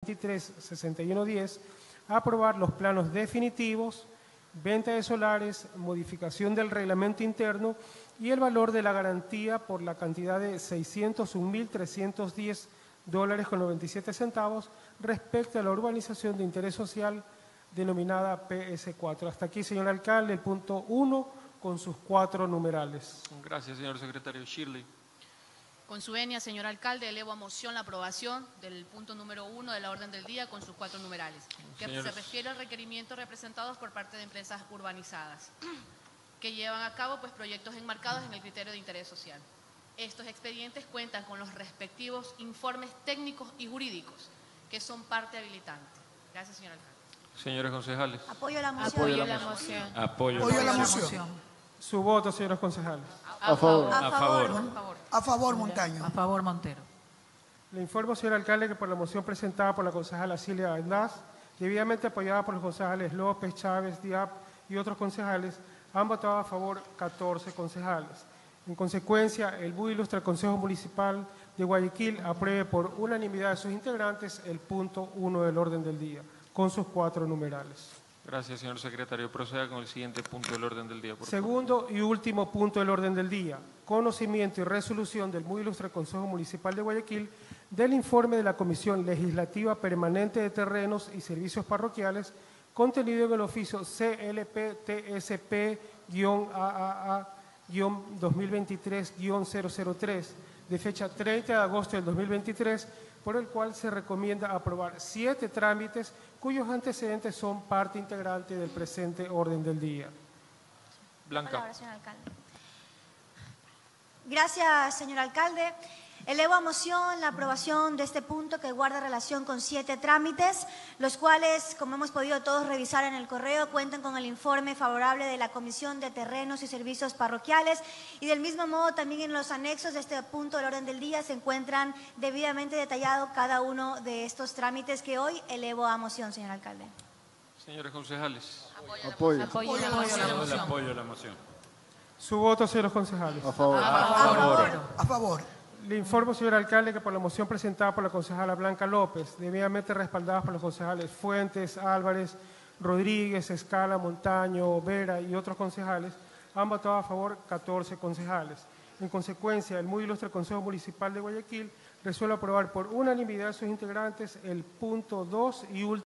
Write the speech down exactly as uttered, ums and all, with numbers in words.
veintitrés sesenta y uno diez, aprobar los planos definitivos, venta de solares, modificación del reglamento interno y el valor de la garantía por la cantidad de seiscientos un mil trescientos diez dólares con noventa y siete centavos respecto a la urbanización de interés social denominada P S cuatro. Hasta aquí, señor alcalde, el punto uno con sus cuatro numerales. Gracias, señor secretario. Shirley. Con su venia, señor alcalde, elevo a moción la aprobación del punto número uno de la orden del día con sus cuatro numerales, que Señores. se refiere al requerimiento representados por parte de empresas urbanizadas, que llevan a cabo pues, proyectos enmarcados en el criterio de interés social. Estos expedientes cuentan con los respectivos informes técnicos y jurídicos, que son parte habilitante. Gracias, señor alcalde. Señores concejales. Apoyo la moción. Apoyo la moción. Apoyo, Apoyo la la moción. moción. Su voto, señores concejales. A, a favor. A A favor. favor. A favor. A favor, Montaño. A favor, Montero. Le informo, señor alcalde, que por la moción presentada por la concejala Cilia Aldaz, debidamente apoyada por los concejales López, Chávez, Diab y otros concejales, han votado a favor catorce concejales. En consecuencia, el muy ilustre Consejo Municipal de Guayaquil apruebe por unanimidad de sus integrantes el punto uno del orden del día, con sus cuatro numerales. Gracias, señor secretario. Proceda con el siguiente punto del orden del día, por favor. Segundo y último punto del orden del día, conocimiento y resolución del muy ilustre Consejo Municipal de Guayaquil del informe de la Comisión Legislativa Permanente de Terrenos y Servicios Parroquiales contenido en el oficio C L P T S P A A A dos mil veintitrés cero cero tres de fecha treinta de agosto del dos mil veintitrés, por el cual se recomienda aprobar siete trámites cuyos antecedentes son parte integrante del presente orden del día. Blanca. Palabra, señor alcalde. Gracias, señor alcalde. Elevo a moción la aprobación de este punto que guarda relación con siete trámites, los cuales, como hemos podido todos revisar en el correo, cuentan con el informe favorable de la Comisión de Terrenos y Servicios Parroquiales y del mismo modo también en los anexos de este punto del orden del día se encuentran debidamente detallados cada uno de estos trámites que hoy elevo a moción, señor alcalde. Señores concejales. Apoyo. Apoyo la Apoyo la moción. Apoyo la moción. Su voto, señores concejales. A favor. A favor. A favor. Le informo, señor alcalde, que por la moción presentada por la concejala Blanca López, debidamente respaldadas por los concejales Fuentes, Álvarez, Rodríguez, Escala, Montaño, Vera y otros concejales, han votado a favor catorce concejales. En consecuencia, el muy ilustre Consejo Municipal de Guayaquil resuelve aprobar por unanimidad de sus integrantes el punto dos y último